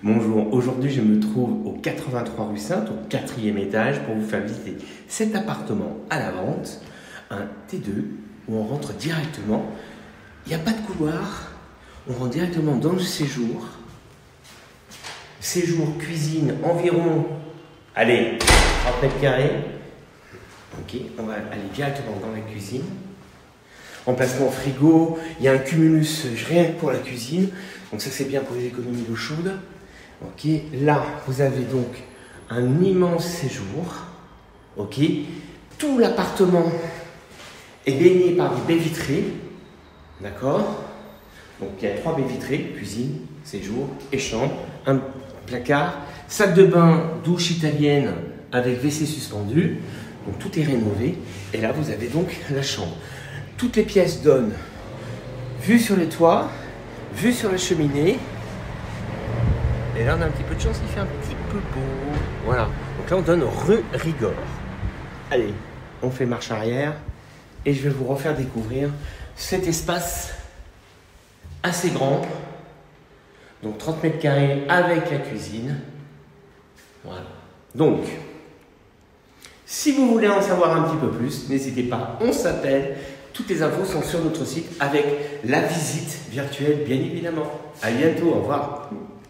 Bonjour, aujourd'hui je me trouve au 83 rue Sainte, au 4e étage, pour vous faire visiter cet appartement à la vente, un T2, où on rentre directement, il n'y a pas de couloir, on rentre directement dans le séjour. Séjour, cuisine, environ, allez, 30 mètres carrés. Ok, on va aller directement dans la cuisine. Emplacement frigo, il y a un cumulus rien que pour la cuisine, donc ça c'est bien pour les économies d'eau chaude. Ok, là vous avez donc un immense séjour. Ok, tout l'appartement est baigné par des baies vitrées. D'accord? Donc il y a 3 baies vitrées, cuisine, séjour et chambre, un placard, salle de bain, douche italienne avec WC suspendu. Donc tout est rénové. Et là vous avez donc la chambre. Toutes les pièces donnent vue sur les toits, vue sur la cheminée. Et là on a un petit peu de chance, il fait un petit peu beau. Voilà. Donc là on donne rue Rigord. Allez, on fait marche arrière. Et je vais vous refaire découvrir cet espace assez grand. Donc 30 mètres carrés avec la cuisine. Voilà. Donc, si vous voulez en savoir un petit peu plus, n'hésitez pas, on s'appelle. Toutes les infos sont sur notre site avec la visite virtuelle, bien évidemment. À bientôt, au revoir.